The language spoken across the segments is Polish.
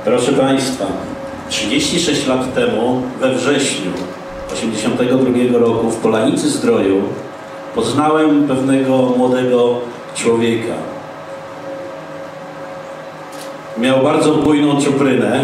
Proszę Państwa, 36 lat temu, we wrześniu 1982 roku w Polanicy-Zdroju poznałem pewnego młodego człowieka. Miał bardzo bujną czuprynę.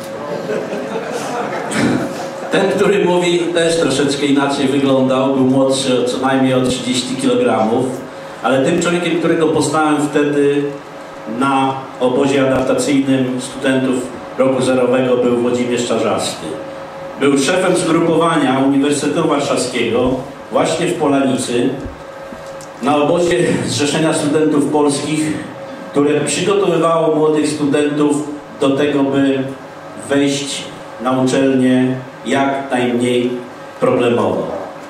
Ten, który mówi, też troszeczkę inaczej wyglądał, był młodszy co najmniej o 30 kg, ale tym człowiekiem, którego poznałem wtedy na obozie adaptacyjnym studentów roku zerowego, był Włodzimierz Czarzasty. Był szefem zgrupowania Uniwersytetu Warszawskiego właśnie w Polanicy na obozie Zrzeszenia Studentów Polskich, które przygotowywało młodych studentów do tego, by wejść na uczelnię jak najmniej problemowo.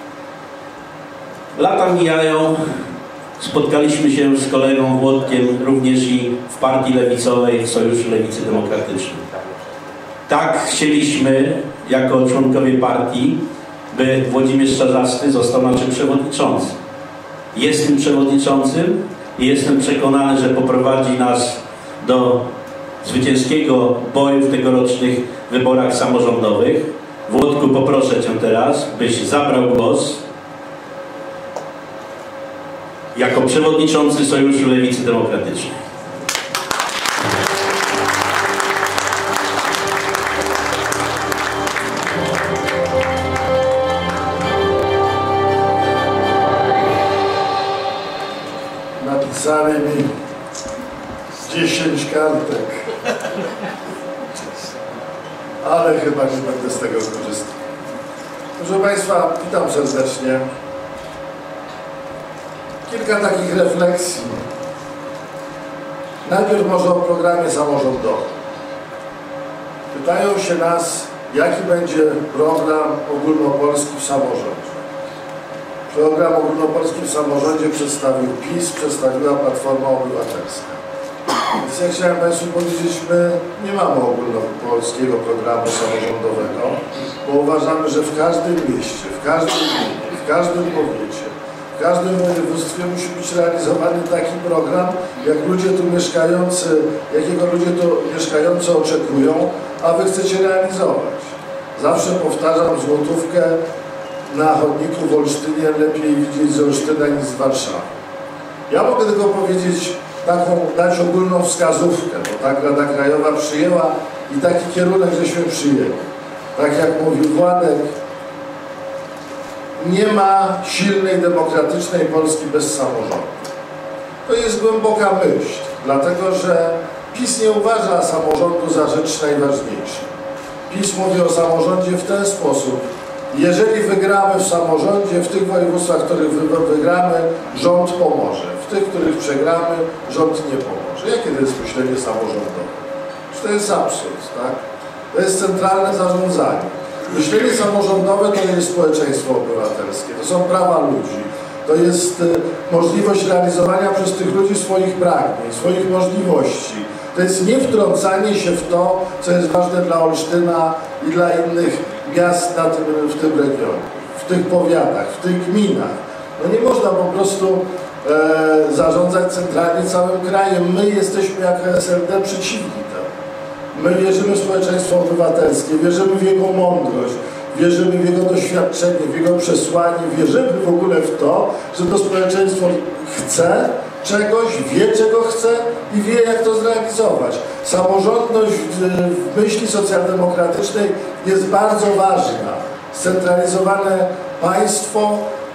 Lata mijają, spotkaliśmy się z kolegą Włodkiem również i w partii lewicowej, w Sojuszu Lewicy Demokratycznej. Tak chcieliśmy, jako członkowie partii, by Włodzimierz Czarzasty został naszym przewodniczącym. Jest tym przewodniczącym i jestem przekonany, że poprowadzi nas do zwycięskiego boju w tegorocznych wyborach samorządowych. Włodku, poproszę Cię teraz, byś zabrał głos jako przewodniczący Sojuszu Lewicy Demokratycznej. Napisali mi 10 kartek, ale chyba nie będę z tego korzystał. Proszę Państwa, witam serdecznie. Kilka takich refleksji. Najpierw może o programie samorządowym. Pytają się nas, jaki będzie program ogólnopolski w samorządzie. Program ogólnopolski w samorządzie przedstawił PiS, przedstawiła Platforma Obywatelska. Więc ja chciałem Państwu powiedzieć, my nie mamy ogólnopolskiego programu samorządowego, bo uważamy, że w każdym mieście, w każdym gminie, w każdym powiecie, w każdym województwie musi być realizowany taki program, jakiego ludzie tu mieszkający oczekują, a Wy chcecie realizować. Zawsze powtarzam złotówkę na chodniku w Olsztynie lepiej widzieć z Olsztyna niż z Warszawy. Ja mogę tylko powiedzieć, dać ogólną wskazówkę, bo tak Rada Krajowa przyjęła i taki kierunek żeśmy przyjęli. Tak jak mówił Władek, nie ma silnej, demokratycznej Polski bez samorządu. To jest głęboka myśl, dlatego że PiS nie uważa samorządu za rzecz najważniejszą. PiS mówi o samorządzie w ten sposób: jeżeli wygramy w samorządzie, w tych województwach, w których wygramy, rząd pomoże. W tych, których przegramy, rząd nie pomoże. Jakie to jest myślenie samorządowe? To jest absurd, tak? To jest centralne zarządzanie. Myślenie samorządowe to jest społeczeństwo obywatelskie, to są prawa ludzi, to jest możliwość realizowania przez tych ludzi swoich pragnień, swoich możliwości. To jest niewtrącanie się w to, co jest ważne dla Olsztyna i dla innych miast w tym regionie, w tych powiatach, w tych gminach. No nie można po prostu zarządzać centralnie całym krajem. My jesteśmy jako SLD przeciwni temu. My wierzymy w społeczeństwo obywatelskie, wierzymy w jego mądrość, wierzymy w jego doświadczenie, w jego przesłanie, wierzymy w ogóle w to, że to społeczeństwo chce czegoś, wie czego chce i wie jak to zrealizować. Samorządność w myśli socjaldemokratycznej jest bardzo ważna. Scentralizowane państwo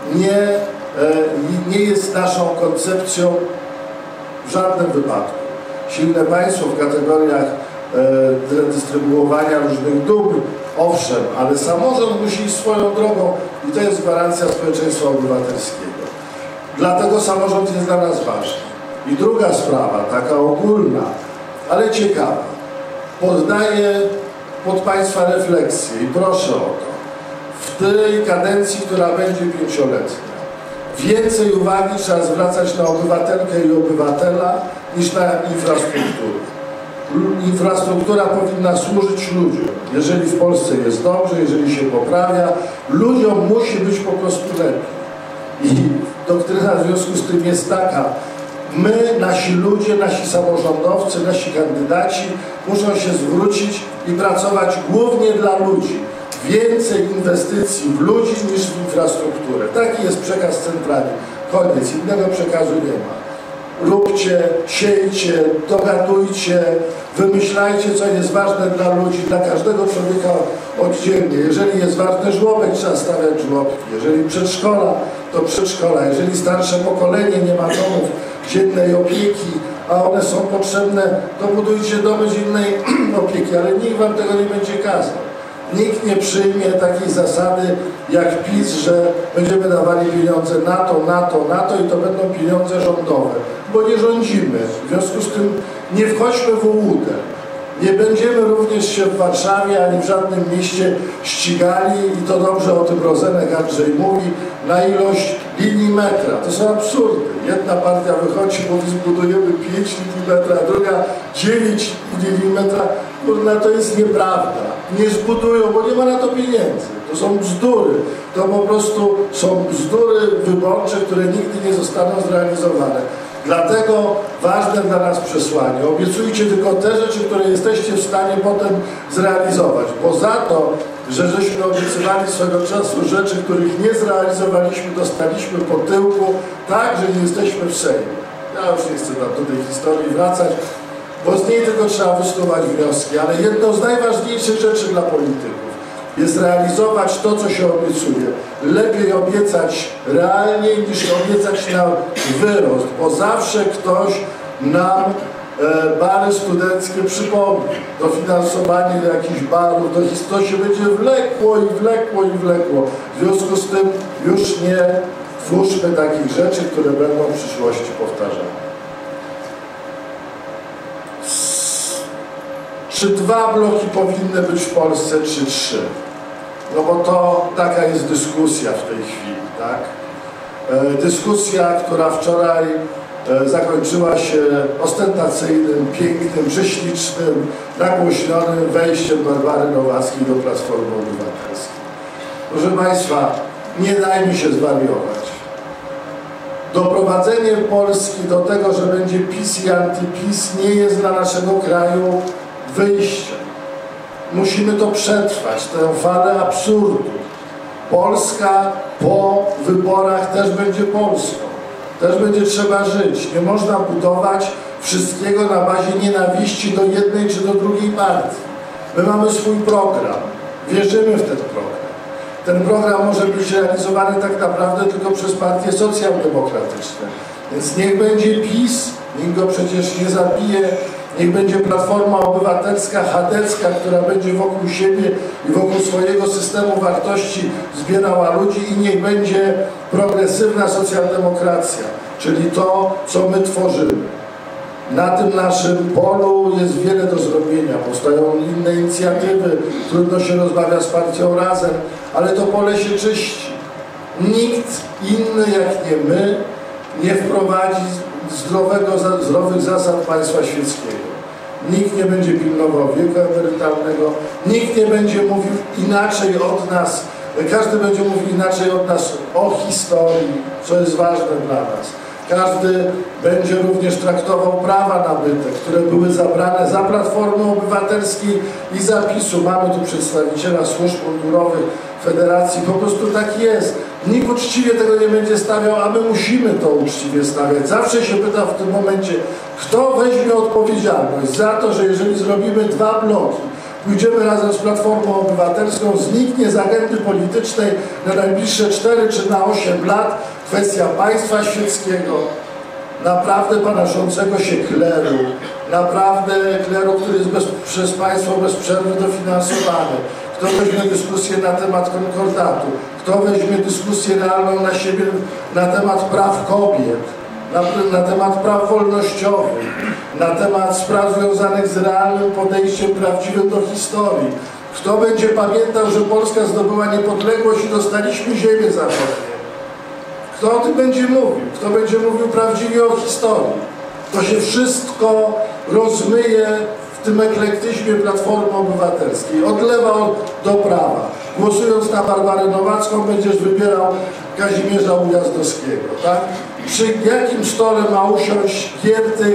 nie jest naszą koncepcją w żadnym wypadku. Silne państwo w kategoriach dystrybuowania różnych dóbr, owszem, ale samorząd musi iść swoją drogą i to jest gwarancja społeczeństwa obywatelskiego. Dlatego samorząd jest dla nas ważny. I druga sprawa, taka ogólna, ale ciekawa, poddaję pod Państwa refleksję i proszę o to. W tej kadencji, która będzie 5-letnia, więcej uwagi trzeba zwracać na obywatelkę i obywatela niż na infrastrukturę. Infrastruktura powinna służyć ludziom. Jeżeli w Polsce jest dobrze, jeżeli się poprawia, ludziom musi być po prostu lepiej. I doktryna w związku z tym jest taka: my, nasi ludzie, nasi samorządowcy, nasi kandydaci muszą się zwrócić i pracować głównie dla ludzi. Więcej inwestycji w ludzi niż w infrastrukturę. Taki jest przekaz centralny. Koniec, innego przekazu nie ma. Róbcie, siejcie, dogadujcie, wymyślajcie, co jest ważne dla ludzi, dla każdego człowieka oddzielnie. Jeżeli jest ważny żłobek, trzeba stawiać żłobki. Jeżeli przedszkola, to przedszkola. Jeżeli starsze pokolenie nie ma domów dziennej opieki, a one są potrzebne, to budujcie domy dziennej opieki, ale nikt wam tego nie będzie kazał. Nikt nie przyjmie takiej zasady jak PiS, że będziemy dawali pieniądze na to i to będą pieniądze rządowe, bo nie rządzimy. W związku z tym nie wchodźmy w ułudę. Nie będziemy również się w Warszawie ani w żadnym mieście ścigali, i to dobrze o tym Rozenek Andrzej mówi, na ilość linii metra. To są absurdy. Jedna partia wychodzi, mówi, zbudujemy 5 linii metra, a druga 9 linii metra. Kurna, to jest nieprawda. Nie zbudują, bo nie ma na to pieniędzy. To są bzdury. To po prostu są bzdury wyborcze, które nigdy nie zostaną zrealizowane. Dlatego ważne dla nas przesłanie. Obiecujcie tylko te rzeczy, które jesteście w stanie potem zrealizować. Bo za to, że żeśmy obiecywali swego czasu rzeczy, których nie zrealizowaliśmy, dostaliśmy po tyłku, tak, że nie jesteśmy w Sejmie. Ja już nie chcę do tej historii wracać, bo z niej tylko trzeba wysuwać wnioski. Ale jedną z najważniejszych rzeczy dla polityków jest realizować to, co się obiecuje. Lepiej obiecać realnie, niż obiecać na wyrost, bo zawsze ktoś nam bary studenckie przypomni. Dofinansowanie do jakichś barów, to się będzie wlekło i wlekło i wlekło. W związku z tym już nie twórzmy takich rzeczy, które będą w przyszłości powtarzane. Czy 2 bloki powinny być w Polsce, czy 3? No bo to taka jest dyskusja w tej chwili, tak? Dyskusja, która wczoraj zakończyła się ostentacyjnym, pięknym, prześlicznym, nagłośnionym wejściem Barbary Nowackiej do Platformy Obywatelskiej. Proszę Państwa, nie dajmy się zwariować. Doprowadzenie Polski do tego, że będzie PiS i antyPiS, nie jest dla naszego kraju wyjściem. Musimy to przetrwać, tę falę absurdu. Polska po wyborach też będzie Polską. Też będzie trzeba żyć. Nie można budować wszystkiego na bazie nienawiści do jednej czy do drugiej partii. My mamy swój program. Wierzymy w ten program. Ten program może być realizowany tak naprawdę tylko przez partie socjaldemokratyczne. Więc niech będzie PiS, nikt go przecież nie zabije, niech będzie Platforma Obywatelska, chadecka, która będzie wokół siebie i wokół swojego systemu wartości zbierała ludzi, i niech będzie progresywna socjaldemokracja, czyli to, co my tworzymy. Na tym naszym polu jest wiele do zrobienia, powstają inne inicjatywy, trudno się rozmawia z partią Razem, ale to pole się czyści. Nikt inny jak nie my nie wprowadzi zdrowych zasad państwa świeckiego. Nikt nie będzie pilnował wieku emerytalnego, nikt nie będzie mówił inaczej od nas, każdy będzie mówił inaczej od nas o historii, co jest ważne dla nas. Każdy będzie również traktował prawa nabyte, które były zabrane za Platformy Obywatelskiej i za PiS-u. Mamy tu przedstawiciela służb mundurowych Federacji, po prostu tak jest. Nikt uczciwie tego nie będzie stawiał, a my musimy to uczciwie stawiać. Zawsze się pyta w tym momencie, kto weźmie odpowiedzialność za to, że jeżeli zrobimy 2 bloki, pójdziemy razem z Platformą Obywatelską, zniknie z agendy politycznej na najbliższe 4 czy na 8 lat kwestia państwa świeckiego, naprawdę panoszącego się kleru, naprawdę kleru, który jest przez państwo bez przerwy dofinansowany. Kto weźmie dyskusję na temat konkordatu, kto weźmie dyskusję realną na siebie na temat praw kobiet, na temat praw wolnościowych, na temat spraw związanych z realnym podejściem prawdziwym do historii. Kto będzie pamiętał, że Polska zdobyła niepodległość i dostaliśmy ziemię zachodnią? Kto o tym będzie mówił? Kto będzie mówił prawdziwie o historii? To się wszystko rozmyje w tym eklektyzmie Platformy Obywatelskiej. Od lewa do prawa. Głosując na Barbarę Nowacką będziesz wybierał Kazimierza Ujazdowskiego, tak? Przy jakim stole ma usiąść Giertych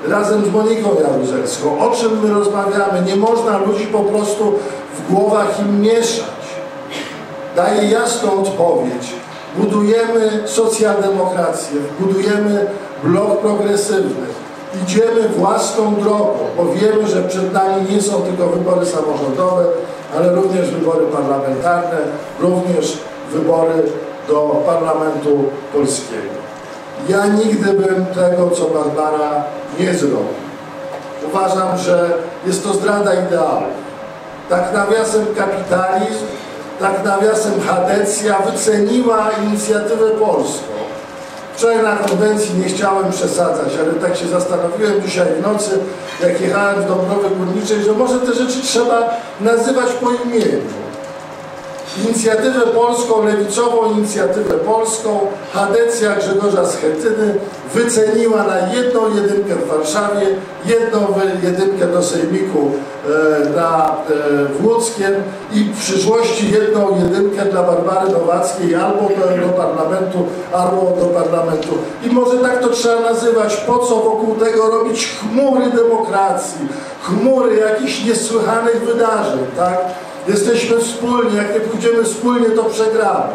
razem z Moniką Jaruzelską. O czym my rozmawiamy? Nie można ludzi po prostu w głowach im mieszać. Daję jasną odpowiedź. Budujemy socjaldemokrację, budujemy blok progresywny. Idziemy własną drogą, bo wiemy, że przed nami nie są tylko wybory samorządowe, ale również wybory parlamentarne, również wybory do Parlamentu Polskiego. Ja nigdy bym tego, co Barbara, nie zrobił. Uważam, że jest to zdrada ideałów. Tak nawiasem kapitalizm, tak nawiasem chadecja wyceniła inicjatywę polską. Wczoraj na konwencji nie chciałem przesadzać, ale tak się zastanowiłem dzisiaj w nocy, jak jechałem w Dąbrowie Górniczej, że może te rzeczy trzeba nazywać po imieniu. Inicjatywę polską, lewicową inicjatywę polską, chadecja Grzegorza Schetyny wyceniła na 1 jedynkę w Warszawie, 1 jedynkę do Sejmiku w Łódzkiem i w przyszłości 1 jedynkę dla Barbary Nowackiej albo do Europarlamentu, albo do Parlamentu. I może tak to trzeba nazywać, po co wokół tego robić chmury demokracji, chmury jakichś niesłychanych wydarzeń, tak? Jesteśmy wspólni, jak nie pójdziemy wspólnie, to przegramy.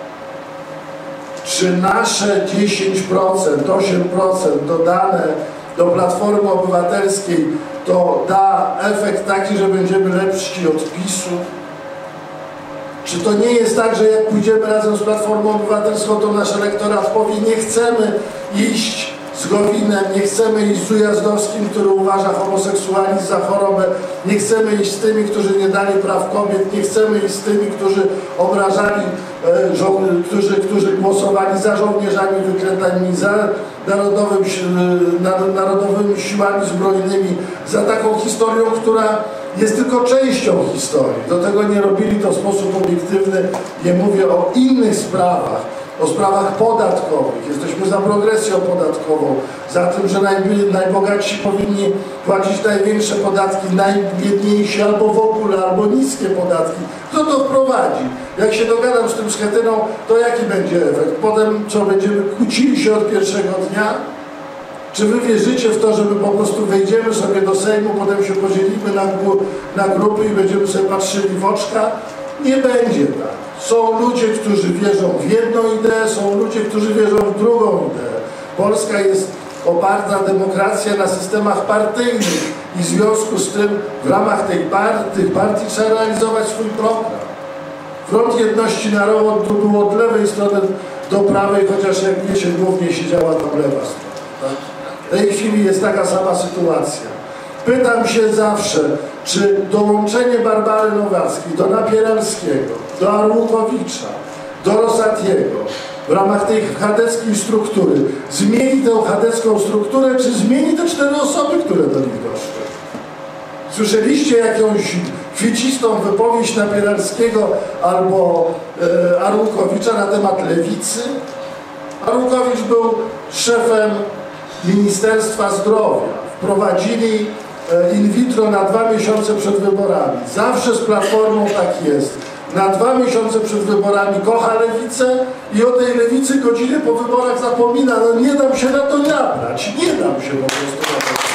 Czy nasze 10%, 8% dodane do Platformy Obywatelskiej to da efekt taki, że będziemy lepsi od PiS-u? Czy to nie jest tak, że jak pójdziemy razem z Platformą Obywatelską, to nasz elektorat powie, nie chcemy iść z Gowinem, nie chcemy iść z Ujazdowskim, który uważa homoseksualizm za chorobę, nie chcemy iść z tymi, którzy nie dali praw kobiet, nie chcemy iść z tymi, którzy obrażali, którzy głosowali za żołnierzami wykrętanymi, za narodowymi siłami zbrojnymi, za taką historią, która jest tylko częścią historii. Do tego nie robili to w sposób obiektywny. Nie mówię o innych sprawach, o sprawach podatkowych. Jesteśmy za progresją podatkową, za tym, że najbogatsi powinni płacić największe podatki, najbiedniejsi albo w ogóle, albo niskie podatki. Kto to wprowadzi? Jak się dogadam z tym Schetyną, to jaki będzie efekt? Potem co, będziemy kłócili się od pierwszego dnia? Czy wy wierzycie w to, że my po prostu wejdziemy sobie do Sejmu, potem się podzielimy na grupy i będziemy sobie patrzyli w oczka? Nie będzie tak. Są ludzie, którzy wierzą w jedną ideę, są ludzie, którzy wierzą w drugą ideę. Polska jest oparta demokracja na systemach partyjnych i w związku z tym w ramach tych partii trzeba realizować swój program. Front Jedności Narodu był od lewej strony do prawej, chociaż jak wiecie, głównie siedziała tam lewa strona. Tak? W tej chwili jest taka sama sytuacja. Pytam się zawsze, czy dołączenie Barbary Nowackiej do Napieralskiego, do Arłukowicza, do Rosatiego w ramach tej chadeckiej struktury zmieni tę chadecką strukturę, czy zmieni te 4 osoby, które do nich doszły? Słyszeliście jakąś kwiecistą wypowiedź Napieralskiego albo Arłukowicza na temat lewicy? Arłukowicz był szefem Ministerstwa Zdrowia. Wprowadzili in vitro na 2 miesiące przed wyborami. Zawsze z Platformą tak jest. Na 2 miesiące przed wyborami kocha lewicę i o tej lewicy godzinę po wyborach zapomina. No nie dam się na to nabrać. Nie dam się po prostu na to.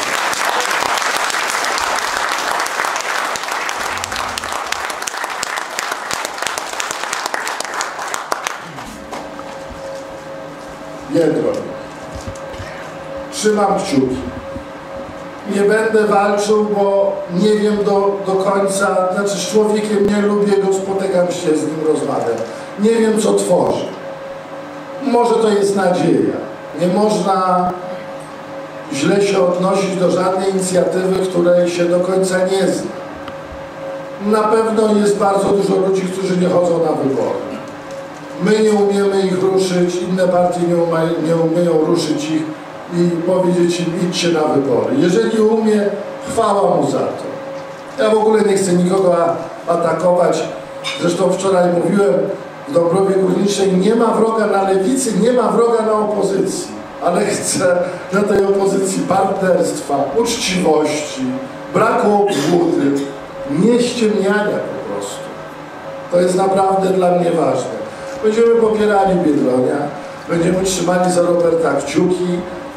Biedroń. Trzymam kciuki. Nie będę walczył, bo nie wiem do końca, znaczy z człowiekiem nie lubię go, spotykam się z nim, rozmawiam. Nie wiem, co tworzy. Może to jest nadzieja. Nie można źle się odnosić do żadnej inicjatywy, której się do końca nie zna. Na pewno jest bardzo dużo ludzi, którzy nie chodzą na wybory. My nie umiemy ich ruszyć, inne partie nie umieją ruszyć ich i powiedzieć im, idźcie na wybory. Jeżeli umie, chwała mu za to. Ja w ogóle nie chcę nikogo atakować. Zresztą wczoraj mówiłem w Dąbrowie Górniczej, nie ma wroga na lewicy, nie ma wroga na opozycji. Ale chcę na tej opozycji partnerstwa, uczciwości, braku obłudy, nie ściemniania po prostu. To jest naprawdę dla mnie ważne. Będziemy popierali Biedronia, będziemy trzymali za Roberta kciuki.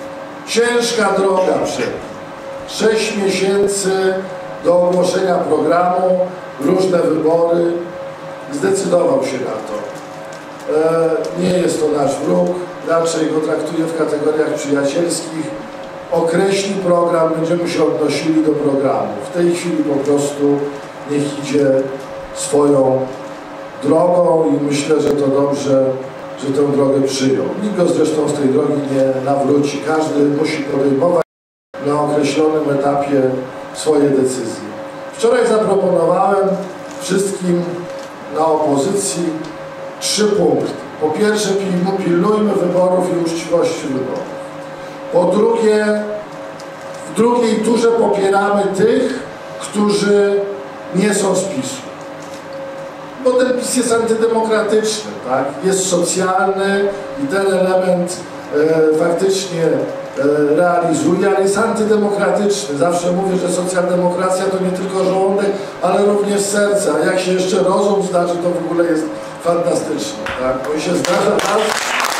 Ciężka droga przed nim. 6 miesięcy do ogłoszenia programu, różne wybory. Zdecydował się na to. Nie jest to nasz wróg, raczej go traktuje w kategoriach przyjacielskich. Określi program, będziemy się odnosili do programu. W tej chwili po prostu niech idzie swoją drogą i myślę, że to dobrze, że tę drogę przyjął. Nikt go zresztą z tej drogi nie nawróci. Każdy musi podejmować na określonym etapie swoje decyzje. Wczoraj zaproponowałem wszystkim na opozycji 3 punkty. Po pierwsze, pilnujmy wyborów i uczciwości wyborów. Po drugie, w drugiej turze popieramy tych, którzy nie są z PiS-u. Bo ten PiS jest antydemokratyczny, tak? Jest socjalny i ten element faktycznie realizuje, ale jest antydemokratyczny. Zawsze mówię, że socjaldemokracja to nie tylko żołądek, ale również serce. A jak się jeszcze rozum zdarzy, to w ogóle jest fantastyczne, tak? Bo się zdarza bardzo.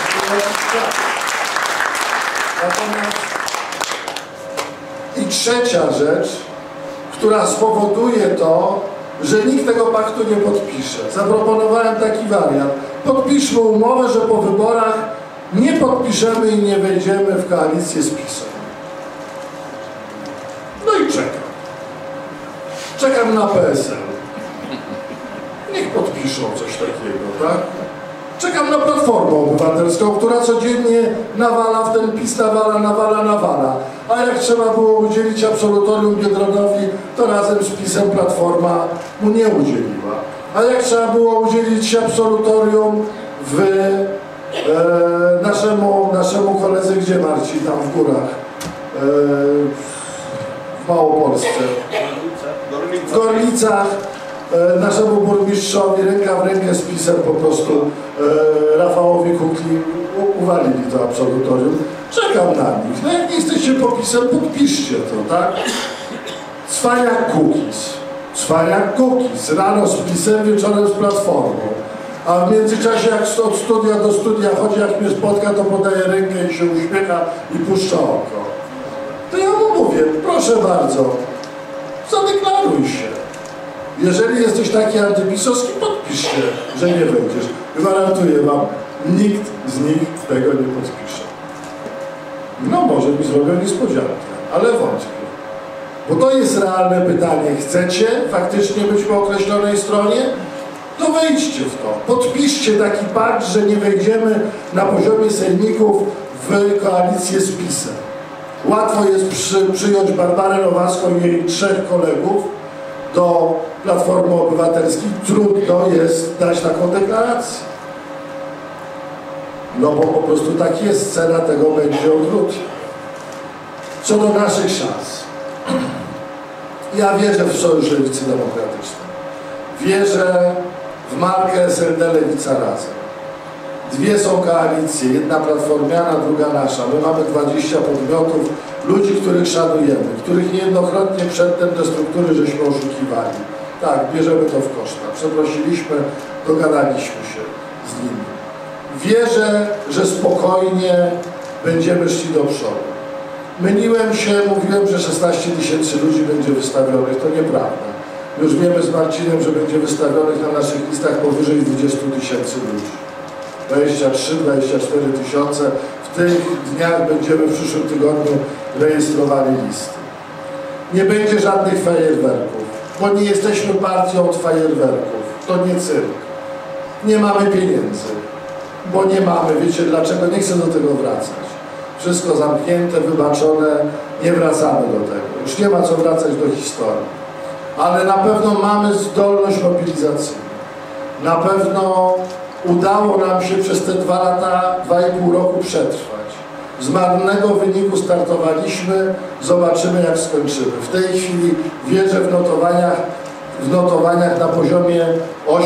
Natomiast i trzecia rzecz, która spowoduje to, że nikt tego paktu nie podpisze. Zaproponowałem taki wariant. Podpiszmy umowę, że po wyborach nie podpiszemy i nie wejdziemy w koalicję z PiS-em. No i czekam. Czekam na PSL. Niech podpiszą coś takiego, tak? Czekam na Platformę Obywatelską, która codziennie nawala w ten PiS, nawala. A jak trzeba było udzielić absolutorium Biedronowi, to razem z PiS-em Platforma mu nie udzieliła. A jak trzeba było udzielić absolutorium naszemu koledze, gdzie Marcin, tam w górach, w Małopolsce, w Gorlicach, naszemu burmistrzowi ręka w rękę z PiS-em po prostu Rafałowi Kukli uwalili to absolutorium. Czekam na nich. No jak nie jesteście po PiS-em, podpiszcie to, tak? Cwaniak Kukiz. Rano z PiS-em, wieczorem z Platformą. A w międzyczasie jak od studia do studia chodzi, jak mnie spotka, to podaje rękę i się uśmiecha i puszcza oko. To ja mu mówię, proszę bardzo, zadeklaruj się. Jeżeli jesteś taki antypisowski, podpisz się, że nie wejdziesz. Gwarantuję wam, nikt z nich tego nie podpisze. No może mi zrobią niespodziankę, ale wątpię. Bo to jest realne pytanie. Chcecie faktycznie być po określonej stronie? To wejdźcie w to. Podpiszcie taki pakt, że nie wejdziemy na poziomie sejmików w koalicję z PiS-em. Łatwo jest przyjąć Barbarę Nowacką i jej 3 kolegów do Platformy Obywatelskiej. Trudno jest dać taką deklarację. No bo po prostu tak jest. Cena tego będzie okrutna. Co do naszych szans. Ja wierzę w Sojusz Lewicy Demokratycznej. Wierzę w markę SLD Lewica Razem. 2 są koalicje, jedna platformiana, druga nasza. My mamy 20 podmiotów, ludzi, których szanujemy, których niejednokrotnie przedtem te struktury żeśmy oszukiwali. Tak, bierzemy to w koszta. Przeprosiliśmy, dogadaliśmy się z nimi. Wierzę, że spokojnie będziemy szli do przodu. Myliłem się, mówiłem, że 16 000 ludzi będzie wystawionych. To nieprawda. Już wiemy z Marcinem, że będzie wystawionych na naszych listach powyżej 20 000 ludzi. 23-24 tysiące. W tych dniach będziemy w przyszłym tygodniu rejestrowali listy. Nie będzie żadnych fajerwerków, bo nie jesteśmy partią od fajerwerków. To nie cyrk. Nie mamy pieniędzy, bo nie mamy. Wiecie dlaczego? Nie chcę do tego wracać. Wszystko zamknięte, wybaczone, nie wracamy do tego. Już nie ma co wracać do historii. Ale na pewno mamy zdolność mobilizacyjną. Na pewno udało nam się przez te 2 lata, 2,5 roku przetrwać. Z marnego wyniku startowaliśmy, zobaczymy jak skończymy. W tej chwili wierzę w notowaniach na poziomie 8-9%.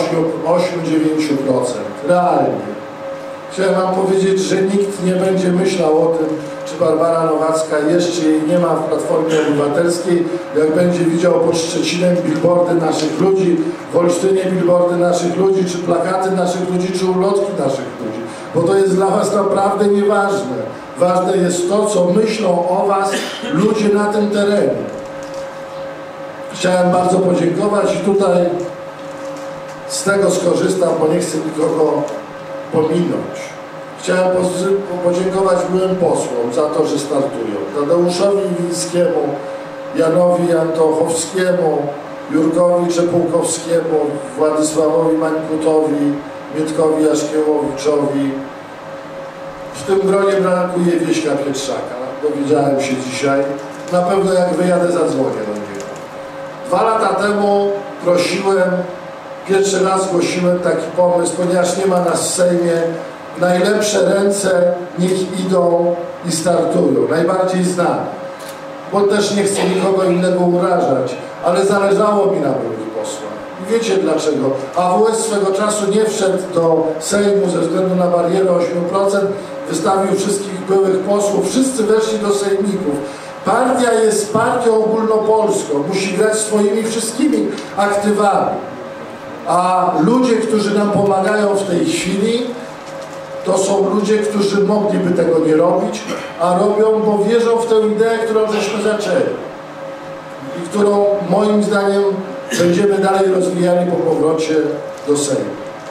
Realnie. Chciałem wam powiedzieć, że nikt nie będzie myślał o tym, czy Barbara Nowacka jeszcze jej nie ma w Platformie Obywatelskiej, jak będzie widział pod Szczecinem billboardy naszych ludzi, w Olsztynie billboardy naszych ludzi, czy plakaty naszych ludzi, czy ulotki naszych ludzi. bo to jest dla was naprawdę nieważne. Ważne jest to, co myślą o was ludzie na tym terenie. Chciałem bardzo podziękować i tutaj z tego skorzystam, bo nie chcę nikogo pominąć. Chciałem podziękować byłym posłom za to, że startują. Tadeuszowi Wińskiemu, Janowi Antochowskiemu, Jurkowi Czepułkowskiemu, Władysławowi Mańkutowi, Mietkowi Jaszkiewowiczowi. W tym gronie brakuje Wieśka Pietrzaka. Dowiedziałem się dzisiaj. Na pewno jak wyjadę, zadzwonię do niego. 2 lata temu prosiłem, pierwszy raz zgłosiłem taki pomysł, ponieważ nie ma nas w Sejmie. Najlepsze ręce niech idą i startują. Najbardziej znane. Bo też nie chcę nikogo innego urażać, ale zależało mi na byłych posłach. I wiecie dlaczego? AWS swego czasu nie wszedł do Sejmu ze względu na barierę 8%, wystawił wszystkich byłych posłów, wszyscy weszli do sejmików. Partia jest partią ogólnopolską, musi grać swoimi wszystkimi aktywami. A ludzie, którzy nam pomagają w tej chwili, to są ludzie, którzy mogliby tego nie robić, a robią, bo wierzą w tę ideę, którą żeśmy zaczęli i którą moim zdaniem będziemy dalej rozwijali po powrocie do Sejmu.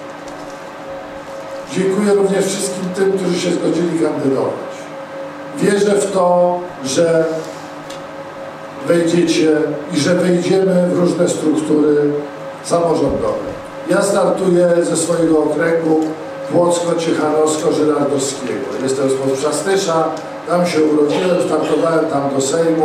Dziękuję również wszystkim tym, którzy się zgodzili kandydować. Wierzę w to, że wejdziecie i że wejdziemy w różne struktury samorządowe. Ja startuję ze swojego okręgu Płocko-Ciechanowsko-Żyrardowskiego. Jestem z Podprzastysza, tam się urodziłem, startowałem tam do Sejmu,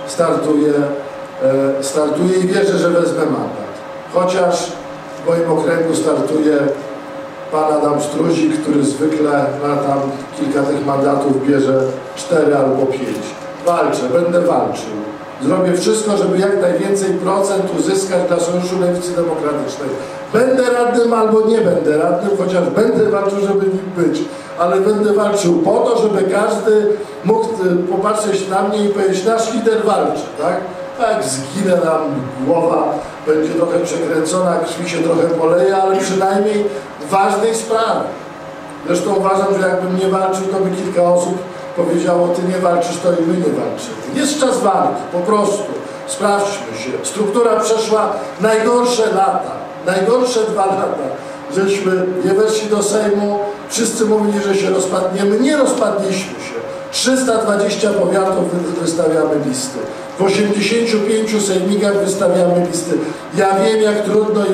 startuję i wierzę, że wezmę mandat. Chociaż w moim okręgu startuje pan Adam Struzik, który zwykle na tam kilka tych mandatów bierze 4 albo 5. Walczę, będę walczył. Zrobię wszystko, żeby jak najwięcej procent uzyskać dla Sojuszu Lewicy Demokratycznej. Będę radnym albo nie będę radnym, chociaż będę walczył, żeby nim być, ale będę walczył po to, żeby każdy mógł popatrzeć na mnie i powiedzieć, nasz lider walczy, tak? Tak, zginę nam głowa, będzie trochę przekręcona, krwi się trochę poleje, ale przynajmniej w ważnej sprawie. Zresztą uważam, że jakbym nie walczył, to by kilka osób powiedziało, ty nie walczysz, to i my nie walczymy. Jest czas walki, po prostu. Sprawdźmy się. Struktura przeszła najgorsze lata, najgorsze 2 lata. Żeśmy nie weszli do Sejmu, wszyscy mówili, że się rozpadniemy. Nie rozpadliśmy się. 320 powiatów wystawiamy listy. W 85 sejmikach wystawiamy listy. Ja wiem, jak trudno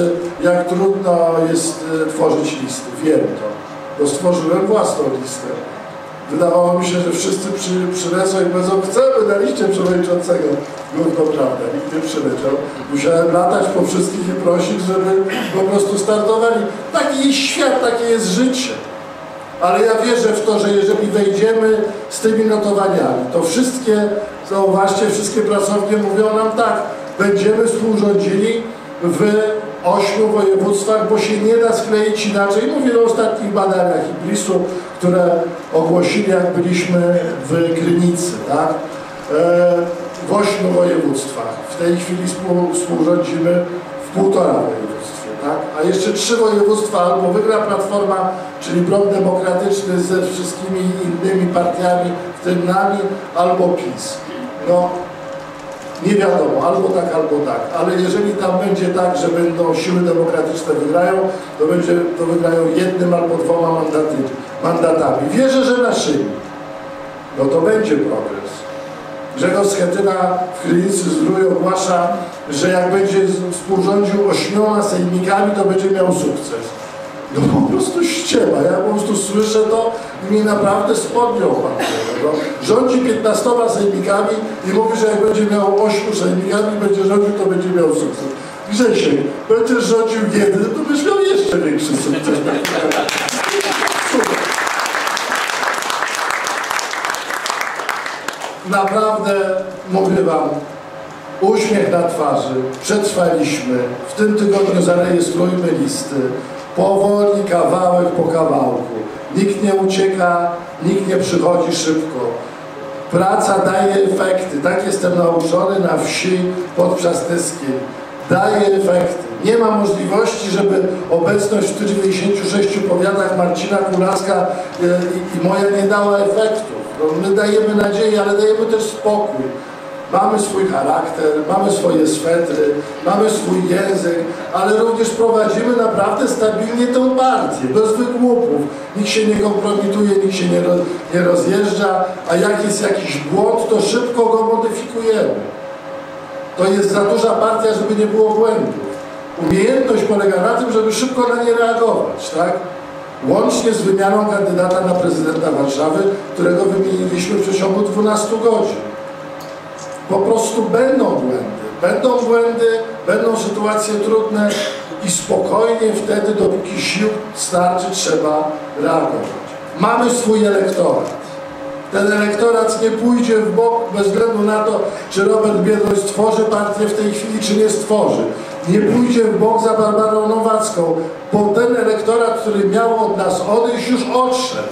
jest tworzyć listy. Wiem to, bo stworzyłem własną listę. Wydawało mi się, że wszyscy przylecą i powiedzą, chcemy na liście przewodniczącego. Gówno prawda, nikt nie przyleciał. Musiałem latać po wszystkich i prosić, żeby po prostu startowali. Taki jest świat, takie jest życie. Ale ja wierzę w to, że jeżeli wejdziemy z tymi notowaniami, to wszystkie, zauważcie, wszystkie pracownie mówią nam tak, będziemy współrządzili w 8 województwach, bo się nie da skleić inaczej. Mówię o ostatnich badaniach IBRIS-u, które ogłosili, jak byliśmy w Krynicy, tak? W 8 województwach. W tej chwili współrządzimy w 1,5 województwie, tak? A jeszcze 3 województwa albo wygra Platforma, czyli Blok Demokratyczny ze wszystkimi innymi partiami, w tym nami, albo PiS. No, nie wiadomo, albo tak, ale jeżeli tam będzie tak, że będą siły demokratyczne wygrają, to wygrają 1 albo 2 mandatami. Wierzę, że naszymi. No to będzie progres. Grzegorz Schetyna w Krynicy-Zdrój ogłasza, że jak będzie współrządził 8 sejmikami, to będzie miał sukces. No po prostu ściema. Ja po prostu słyszę to i mnie naprawdę spodnią pan. No, rządzi 15 sejmikami i mówi, że jak będzie miał 8 sejmikami, będzie rządził, to będzie miał sukces. Grzesiek, będziesz rządził 1, to byś miał jeszcze większy sukces. Naprawdę mówię wam, uśmiech na twarzy, przetrwaliśmy, w tym tygodniu zarejestrujmy listy, powoli, kawałek po kawałku. Nikt nie ucieka, nikt nie przychodzi szybko. Praca daje efekty, tak jestem nauczony na wsi podprzastysskiej. Daje efekty. Nie ma możliwości, żeby obecność w 96 powiatach Marcina Kulaska i moja nie dała efektów. No, my dajemy nadzieję, ale dajemy też spokój. Mamy swój charakter, mamy swoje swetry, mamy swój język, ale również prowadzimy naprawdę stabilnie tę partię, bez wygłupów. Nikt się nie kompromituje, nikt się nie rozjeżdża, a jak jest jakiś błąd, to szybko go modyfikujemy. To jest za duża partia, żeby nie było błędów. Umiejętność polega na tym, żeby szybko na nie reagować, tak? Łącznie z wymianą kandydata na prezydenta Warszawy, którego wymieniliśmy w przeciągu 12 godzin. Po prostu będą błędy, będą sytuacje trudne i spokojnie wtedy, dopóki sił starczy, trzeba reagować. Mamy swój elektorat. Ten elektorat nie pójdzie w bok bez względu na to, czy Robert Biedroń stworzy partię w tej chwili, czy nie stworzy. Nie pójdzie w bok za Barbarą Nowacką, bo ten elektorat, który miał od nas odejść, już odszedł.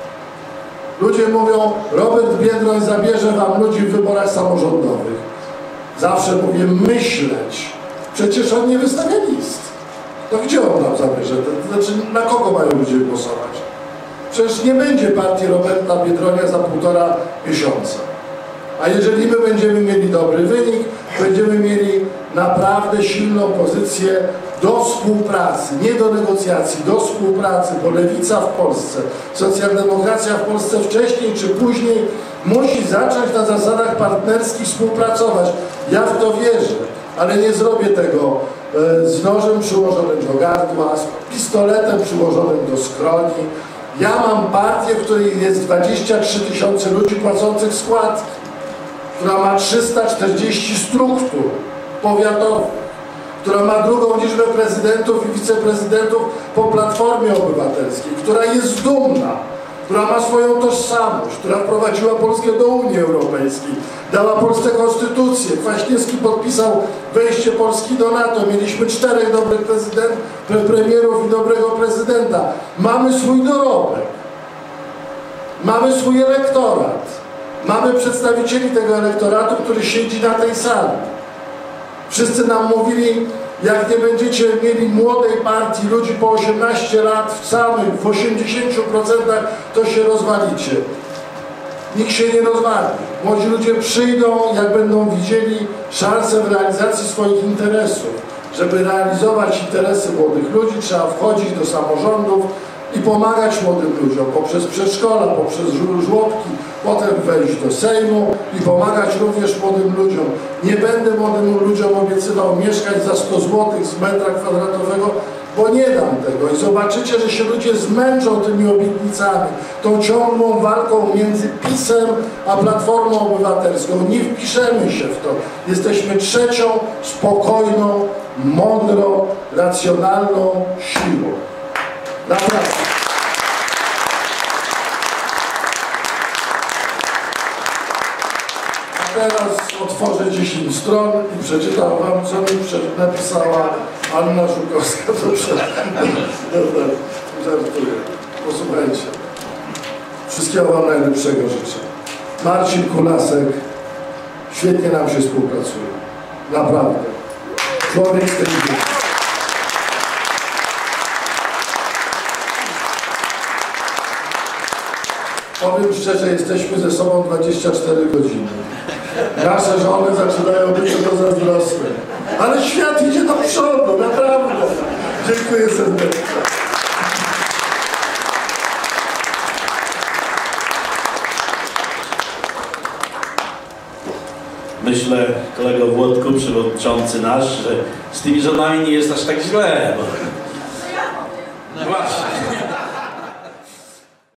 Ludzie mówią, Robert Biedroń zabierze wam ludzi w wyborach samorządowych. Zawsze mówię, myśleć. Przecież on nie wystawia list. To gdzie on nam zabierze? To znaczy, na kogo mają ludzie głosować? Przecież nie będzie partii Roberta Biedronia za 1,5 miesiąca. A jeżeli my będziemy mieli dobry wynik, będziemy mieli naprawdę silną pozycję do współpracy, nie do negocjacji, do współpracy, bo lewica w Polsce, socjaldemokracja w Polsce wcześniej czy później musi zacząć na zasadach partnerskich współpracować. Ja w to wierzę, ale nie zrobię tego z nożem przyłożonym do gardła, z pistoletem przyłożonym do skroni. Ja mam partię, w której jest 23 000 ludzi płacących składki, która ma 340 struktur powiatowych, która ma drugą liczbę prezydentów i wiceprezydentów po Platformie Obywatelskiej, która jest dumna, która ma swoją tożsamość, która wprowadziła Polskę do Unii Europejskiej, dała Polsce konstytucję. Kwaśniewski podpisał wejście Polski do NATO. Mieliśmy 4 dobrych premierów i dobrego prezydenta. Mamy swój dorobek. Mamy swój elektorat. Mamy przedstawicieli tego elektoratu, który siedzi na tej sali. Wszyscy nam mówili, jak nie będziecie mieli młodej partii, ludzi po 18 lat w 80% to się rozwalicie. Nikt się nie rozwali. Młodzi ludzie przyjdą, jak będą widzieli szansę w realizacji swoich interesów. Żeby realizować interesy młodych ludzi, trzeba wchodzić do samorządów i pomagać młodym ludziom poprzez przedszkola, poprzez żłobki, potem wejść do Sejmu i pomagać również młodym ludziom. Nie będę młodym ludziom obiecywał mieszkać za 100 zł z metra kwadratowego, bo nie dam tego. I zobaczycie, że się ludzie zmęczą tymi obietnicami, tą ciągłą walką między PiS-em a Platformą Obywatelską. Nie wpiszemy się w to. Jesteśmy trzecią, spokojną, mądrą, racjonalną siłą. Naprawdę. A teraz otworzę 10 stron i przeczytam wam, co mi napisała Anna Żukowska. Żartuję. Posłuchajcie. Wszystkiego wam najlepszego życzę. Marcin Kulasek. Świetnie nam się współpracuje. Naprawdę. Człowiek z tej grupy. Powiem szczerze, jesteśmy ze sobą 24 godziny. Nasze żony zaczynają być tego zazdrosne. Ale świat idzie do przodu, naprawdę. Dziękuję serdecznie. Myślę, kolego Włodku, przewodniczący nasz, że z tymi żonami nie jest aż tak źle. Bo... No właśnie.